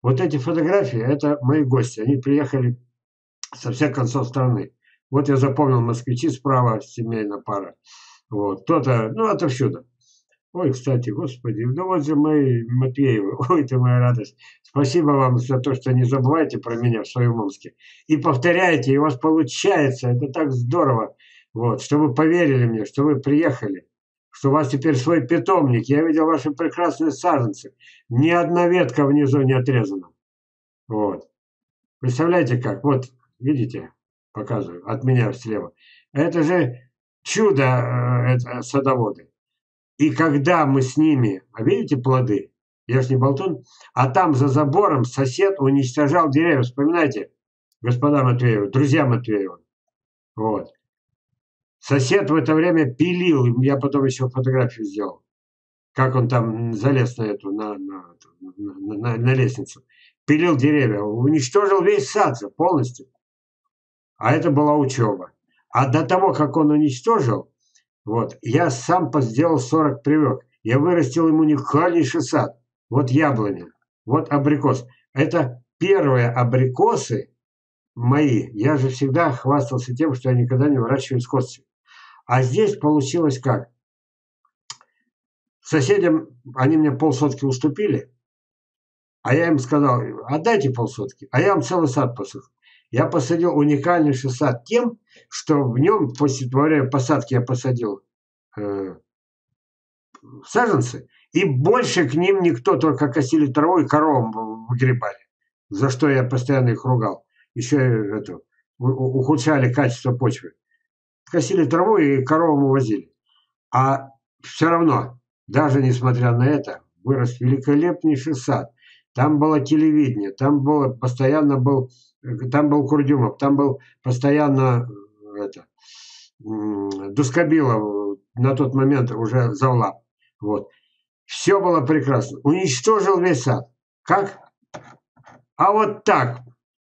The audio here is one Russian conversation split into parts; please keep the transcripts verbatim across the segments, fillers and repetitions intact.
Вот эти фотографии, это мои гости. Они приехали со всех концов страны. Вот я запомнил москвичи справа, семейная пара. Вот, кто-то, ну, отовсюду. Ой, кстати, господи, ну вот же мы, Матвеевы, ой, ты моя радость. Спасибо вам за то, что не забываете про меня в своем Омске. И повторяете, и у вас получается, это так здорово. Вот, что вы поверили мне, что вы приехали, что у вас теперь свой питомник. Я видел ваши прекрасные саженцы. Ни одна ветка внизу не отрезана. Вот. Представляете как? Вот, видите, показываю, от меня слева. Это же чудо, э, это, садоводы. И когда мы с ними, а видите плоды, я ж не болтун, а там за забором сосед уничтожал деревья. Вспоминайте, господа Матвеевы, друзья Матвеева. Вот. Сосед в это время пилил, я потом еще фотографию сделал, как он там залез на эту, на, на, на, на, на лестницу. Пилил деревья, уничтожил весь сад полностью. А это была учеба. А до того, как он уничтожил, вот, я сам сделал сорок прививок. Я вырастил ему уникальнейший сад. Вот яблоня, вот абрикос. Это первые абрикосы мои. Я же всегда хвастался тем, что я никогда не выращиваю скотцы. А здесь получилось как? Соседям, они мне полсотки уступили, а я им сказал, отдайте полсотки, а я вам целый сад посажу. Я посадил уникальнейший сад тем, что в нем после во время посадки я посадил э, саженцы, и больше к ним никто, только косили траву и коровам выгребали, за что я постоянно их ругал. Еще это, ухудшали качество почвы. Косили траву и коровам увозили. А все равно, даже несмотря на это, вырос великолепнейший сад. Там было телевидение, там было постоянно был, там был Курдюмов, там был постоянно это, Дускобилов, на тот момент уже завлаб. Вот. Все было прекрасно. Уничтожил весь сад. Как? А вот так.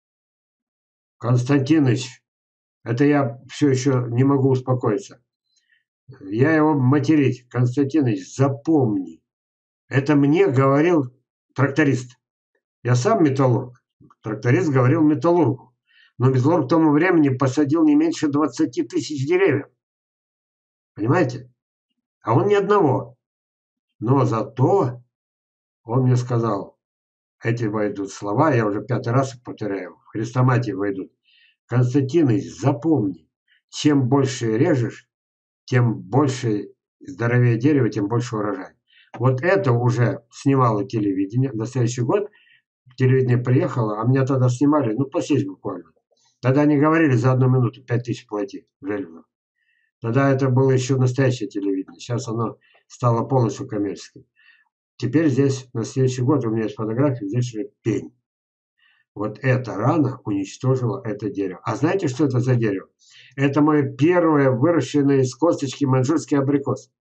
Константиныч, это я все еще не могу успокоиться. Я его материть. Константиныч, запомни. Это мне говорил тракторист. Я сам металлург. Тракторист говорил металлургу. Но металлург к тому времени посадил не меньше двадцати тысяч деревьев. Понимаете? А он ни одного. Но зато он мне сказал, эти войдут слова, я уже пятый раз их повторяю, в хрестоматии войдут. Константиныч, запомни, чем больше режешь, тем больше здоровее дерево, тем больше урожай. Вот это уже снимало телевидение. На следующий год телевидение приехало, а меня тогда снимали, ну, посесть буквально. Тогда они говорили, за одну минуту пять тысяч плати в Железно. Тогда это было еще настоящее телевидение. Сейчас оно стало полностью коммерческим. Теперь здесь, на следующий год, у меня есть фотография, здесь уже пень. Вот эта рана уничтожила это дерево. А знаете, что это за дерево? Это мое первое выращенное из косточки маньчжурский абрикос.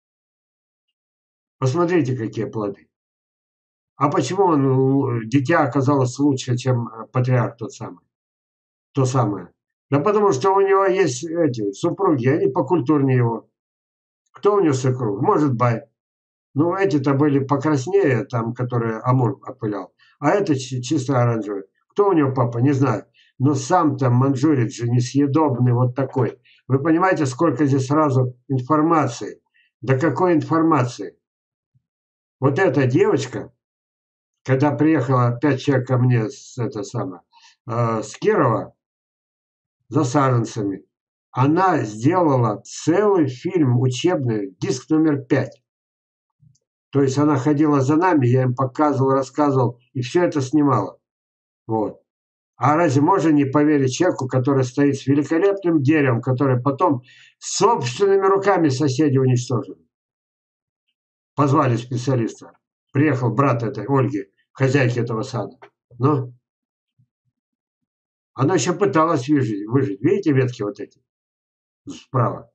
Посмотрите, какие плоды. А почему он, дитя оказалось лучше, чем патриарх тот самый? То самое. Да потому что у него есть эти супруги, они покультурнее его. Кто у него супруг? Может, бай. Ну, эти-то были покраснее, там, которые Амур опылял. А это чисто оранжевый. Кто у него папа, не знаю. Но сам-то маньчжурец же несъедобный вот такой. Вы понимаете, сколько здесь сразу информации? Да какой информации? Вот эта девочка, когда приехала пять человек ко мне с, это самое, э, с Кирова за саженцами, она сделала целый фильм учебный, диск номер пять. То есть она ходила за нами, я им показывал, рассказывал, и все это снимала. Вот. А разве можно не поверить человеку, который стоит с великолепным деревом, которое потом собственными руками соседи уничтожили? Позвали специалиста. Приехал брат этой Ольги, хозяйки этого сада. Но она еще пыталась выжить. выжить. Видите ветки вот эти? Справа.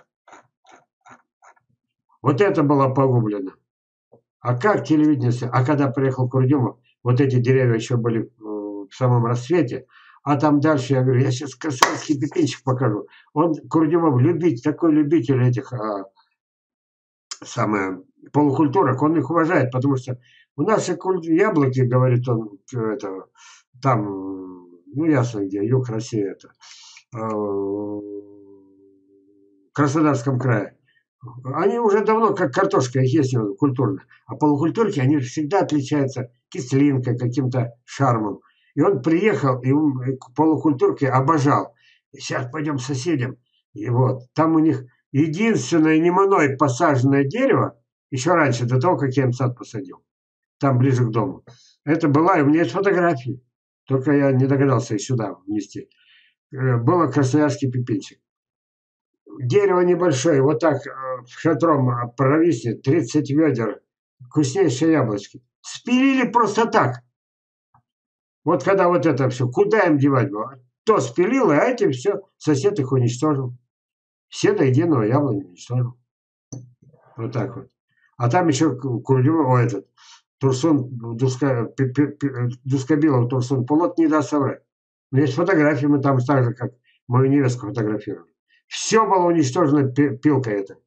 Вот это было погублено. А как телевидение... А когда приехал Курдюмов, вот эти деревья еще были в самом расцвете, а там дальше, я говорю, я сейчас красавский пепенчик покажу. Он, Курдюмов, любить, такой любитель этих, а, самое, полукультурах, он их уважает, потому что у нас яблоки, говорит он, это, там, ну ясно где, юг России, это, в Краснодарском крае. Они уже давно как картошка, их есть культурно. А полукультурки, они всегда отличаются кислинкой, каким-то шармом. И он приехал, и он полукультурки обожал. Сейчас пойдем к соседям. И вот, там у них единственное не мной посаженное дерево, еще раньше, до того, как я им сад посадил, там ближе к дому. Это была, и у меня есть фотографии. Только я не догадался их сюда внести. Было красноярский пепельчик. Дерево небольшое, вот так шатром провиснет, тридцать ведер, вкуснейшие яблочки. Спилили просто так. Вот когда вот это все, куда им девать было? То спилил, а этим все, сосед их уничтожил. Все до единого яблони уничтожил. Вот так вот. А там еще Курдюм, о, этот, Турсун, Дуска, Дускобилов, Турсун, Полот не даст соврать. У меня есть фотографии, мы там так же, как мою невестку фотографировали. Все было уничтожено пилкой этой.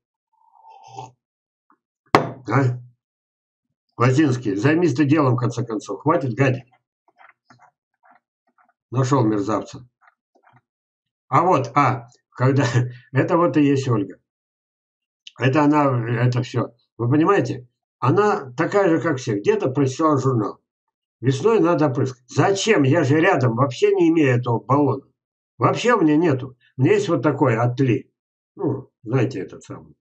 А? Латинский, займись ты делом, в конце концов. Хватит гадить. Нашел мерзавца. А вот, а, когда... Это вот и есть Ольга. Это она, это все. Вы понимаете? Она такая же, как все. Где-то прочитала журнал. Весной надо опрыскать. Зачем? Я же рядом вообще не имею этого баллона. Вообще у меня нету. У меня есть вот такой Атли. Ну, знаете, этот самый.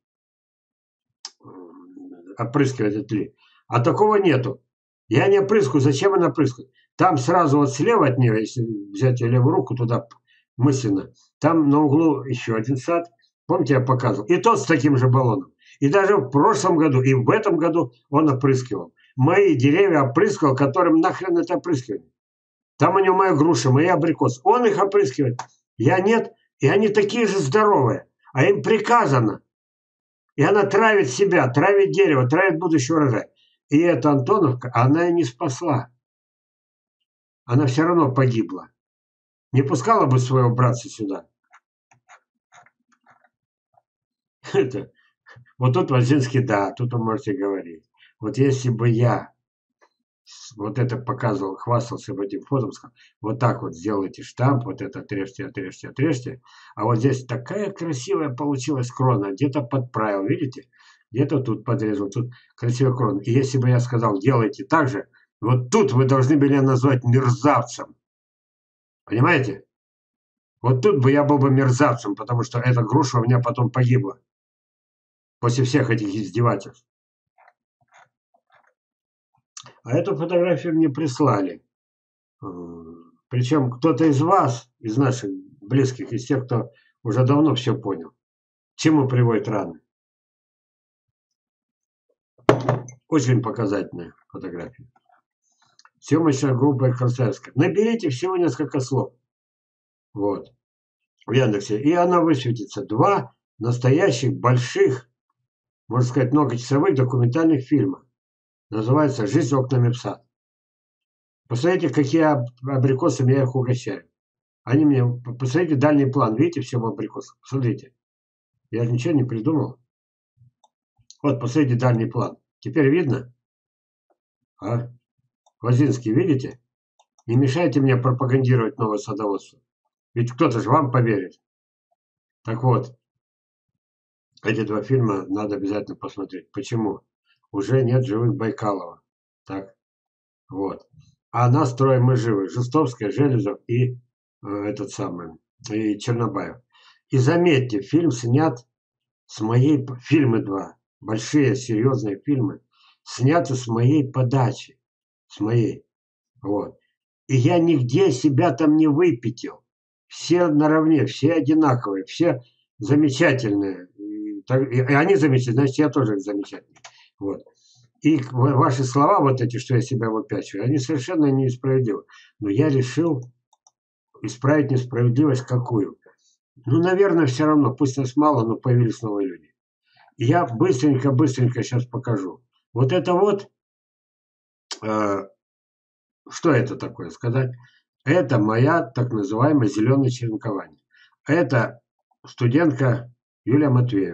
Опрыскивать Атли. А такого нету. Я не опрыскаю. Зачем она опрыскивает? Там сразу вот слева от нее, если взять ее левую руку туда мысленно, там на углу еще один сад. Помните, я показывал? И тот с таким же баллоном. И даже в прошлом году, и в этом году он опрыскивал. Мои деревья опрыскивал, которым нахрен это опрыскивание. Там у него моя груша, мои абрикосы. Он их опрыскивает. Я нет. И они такие же здоровые. А им приказано. И она травит себя, травит дерево, травит будущий урожай. И эта Антоновка, она и не спасла. Она все равно погибла. Не пускала бы своего братца сюда. Это, вот тут Вазинский, да, тут вы можете говорить. Вот если бы я вот это показывал, хвастался бы этим фото, сказал, вот так вот сделайте штамп, вот это отрежьте, отрежьте, отрежьте. А вот здесь такая красивая получилась крона, где-то подправил, видите? Где-то тут подрезал, тут красивая крона. И если бы я сказал, делайте так же, вот тут вы должны были назвать мерзавцем. Понимаете? Вот тут бы я был бы мерзавцем, потому что эта груша у меня потом погибла. После всех этих издевательств. А эту фотографию мне прислали. Причем кто-то из вас, из наших близких, из тех, кто уже давно все понял, к чему приводят раны. Очень показательная фотография. Съемочная группа Красноярска. Наберите всего несколько слов. Вот. В Яндексе. И она высветится. Два настоящих больших, можно сказать, многочасовых документальных фильма. Называется «Жизнь окнами в сад». Посмотрите, какие абрикосы я их угощаю. Они мне... Посмотрите дальний план. Видите, все в абрикосах. Посмотрите. Я же ничего не придумал. Вот, посмотрите дальний план. Теперь видно? А? Лозинский, видите? Не мешайте мне пропагандировать новое садоводство. Ведь кто-то же вам поверит. Так вот, эти два фильма надо обязательно посмотреть. Почему? Уже нет живых Байкалова. Так, вот. А нас строим мы живы. Жестовская, Железов и э, этот самый, и Чернобаев. И заметьте, фильм снят с моей... Фильмы два. Большие, серьезные фильмы. Сняты с моей подачи. С моей. Вот. И я нигде себя там не выпятил. Все наравне, все одинаковые, все замечательные. И, и они замечательные, значит, я тоже замечательный. Вот. И ваши слова, вот эти, что я себя выпячиваю, они совершенно несправедливы. Но я решил исправить несправедливость какую? Ну, наверное, все равно, пусть нас мало, но появились новые люди. И я быстренько-быстренько сейчас покажу. Вот это вот, э, что это такое сказать? Это моя так называемая зеленое черенкование. Это студентка Юлия Матвеева.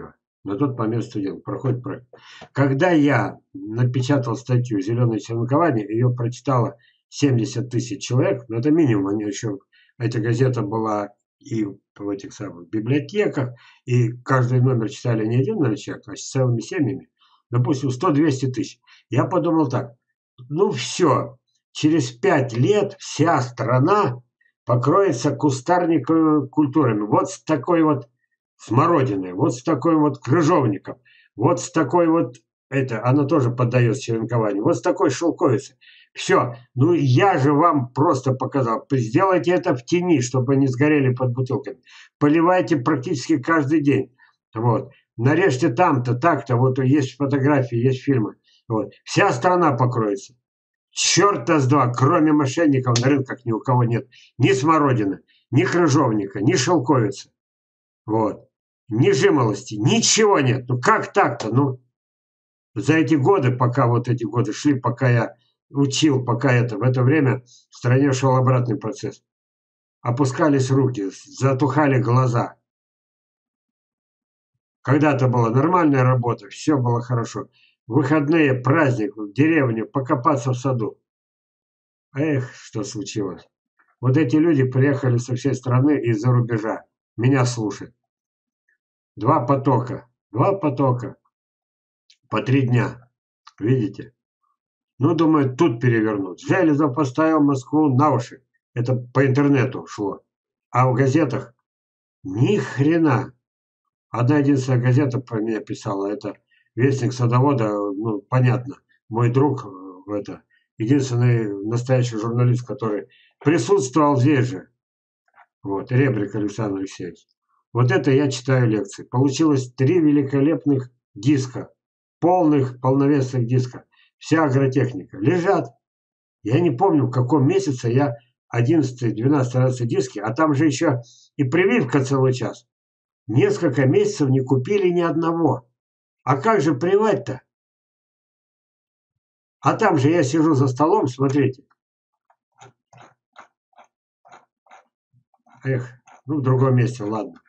На тот момент студент, проходит проект. Когда я напечатал статью «Зеленое черенкование», ее прочитало семьдесят тысяч человек, но это минимум, они еще, эта газета была и в этих самых библиотеках, и каждый номер читали не один наверное, человек, а с целыми семьями, допустим, сто-двести тысяч. Я подумал так, ну все, через пять лет вся страна покроется кустарниковыми культурами. Вот с такой вот смородиной, вот с такой вот крыжовником, вот с такой вот, это, она тоже поддается черенкованию, вот с такой шелковицей. Все, ну я же вам просто показал. Сделайте это в тени, чтобы они сгорели под бутылками. Поливайте практически каждый день. Вот. Нарежьте там-то, так-то, вот есть фотографии, есть фильмы. Вот. Вся страна покроется. Черта с два, кроме мошенников на рынках ни у кого нет ни смородины, ни крыжовника, ни шелковицы. Вот. Ни жимолости, ничего нет. Ну как так-то? Ну, за эти годы, пока вот эти годы шли, пока я учил, пока это, в это время в стране шел обратный процесс. Опускались руки, затухали глаза. Когда-то была нормальная работа, все было хорошо. Выходные, праздник, в деревне, покопаться в саду. Эх, что случилось. Вот эти люди приехали со всей страны из-за рубежа. Меня слушать. Два потока. Два потока. По три дня. Видите? Ну, думаю, тут перевернут. Железов поставил Москву на уши. Это по интернету шло. А в газетах ни хрена. Одна единственная газета про меня писала. Это Вестник садовода. Ну, понятно. Мой друг, это единственный настоящий журналист, который присутствовал здесь же. Вот, Ребрик Александр Алексеевич. Вот это я читаю лекции. Получилось три великолепных диска. Полных, полновесных диска. Вся агротехника. Лежат. Я не помню, в каком месяце я одиннадцатый, двенадцатый, тринадцатый диски, а там же еще и прививка целый час. Несколько месяцев не купили ни одного. А как же привать-то? А там же я сижу за столом, смотрите. Эх, ну в другом месте, ладно.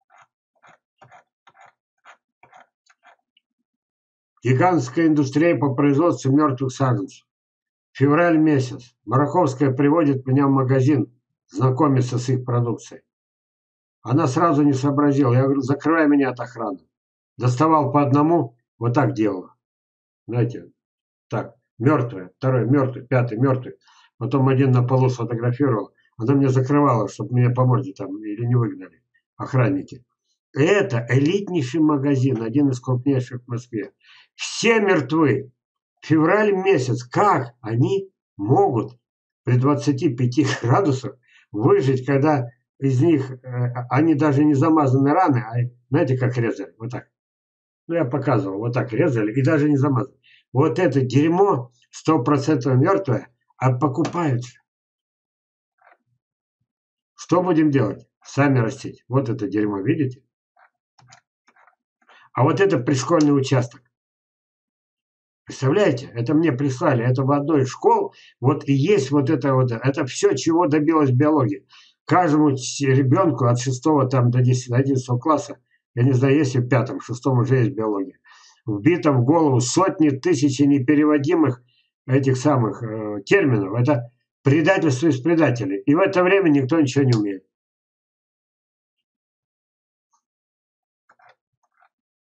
Гигантская индустрия по производству мертвых саженцев. Февраль месяц. Мараковская приводит меня в магазин, знакомиться с их продукцией. Она сразу не сообразила. Я говорю, закрывай меня от охраны. Доставал по одному, вот так делала. Знаете, так, мертвая, второй мертвый, пятый мертвый. Потом один на полу сфотографировал. Она мне закрывала, чтобы меня по морде там или не выгнали охранники. Это элитнейший магазин, один из крупнейших в Москве. Все мертвы. Февраль месяц. Как они могут при двадцати пяти градусах выжить, когда из них, э, они даже не замазаны раны, а знаете, как резали? Вот так. Ну, я показывал, вот так резали и даже не замазали. Вот это дерьмо сто процентов мертвое, а покупают. Что будем делать? Сами растить. Вот это дерьмо, видите? А вот это пришкольный участок. Представляете? Это мне прислали. Это в одной из школ. Вот и есть вот это вот. Это все, чего добилась биология. Каждому ребенку от шестого там, до одиннадцатого класса, я не знаю, есть в пятом, в шестом уже есть биология, вбито в голову сотни тысяч непереводимых этих самых э, терминов. Это предательство из предателей. И в это время никто ничего не умеет.